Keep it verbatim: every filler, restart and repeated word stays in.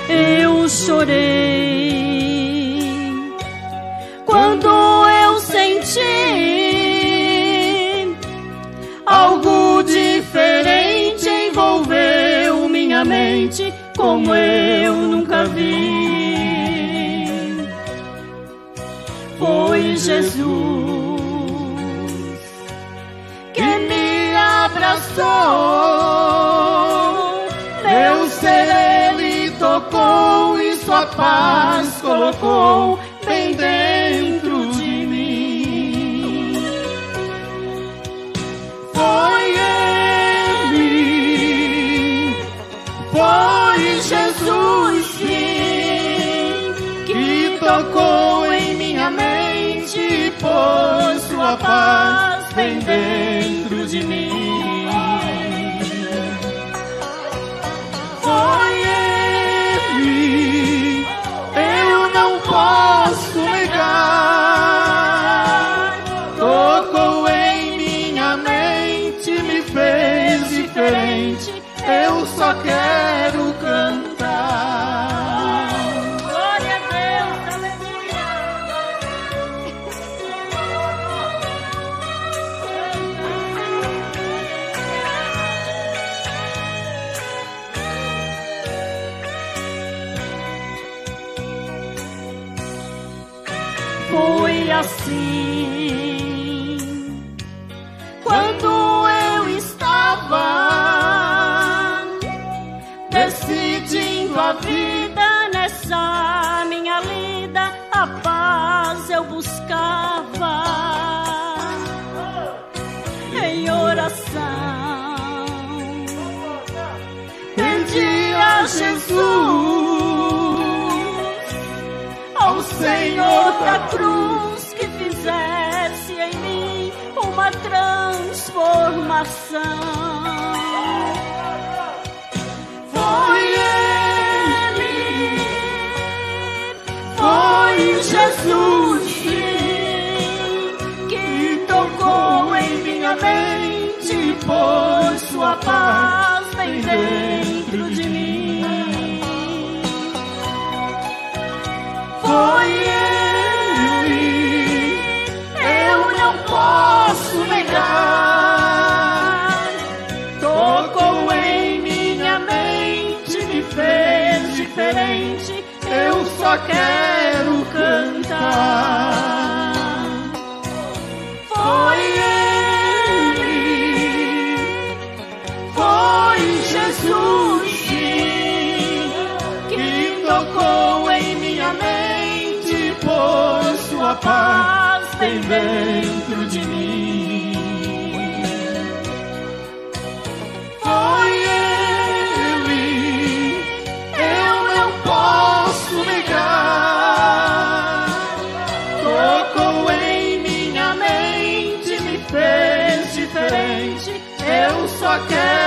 eu chorei quando eu senti algo diferente envolveu minha mente como eu nunca vi. Foi Jesus que me abraçou, meu ser Ele tocou e sua paz colocou bem dentro de mim. Foi Ele, foi Jesus, sim, que tocou em minha mente e pôs sua paz bem dentro de mim. Foi Ele, eu não posso negar. Tocou em minha mente, me fez diferente. Eu só quero cantar. Glória a Deus, aleluia. Foi assim quando eu estava decidindo a vida nessa minha lida, a paz eu buscava em oração. Pedi a Jesus, ao Senhor da cruz, que fizesse em mim uma transformação. Foi Ele, foi Jesus, sim, que tocou em minha mente e pôs sua paz bem dentro de mim. Foi Ele, eu não posso negar. Tocou em minha mente, me fez diferente. Eu só quero cantar. Foi Ele, foi Jesus, sim, que tocou em minha mente e pôs sua paz bem dentro de mim. Foi Ele, eu não posso negar. Tocou em minha mente, me fez diferente. Eu só quero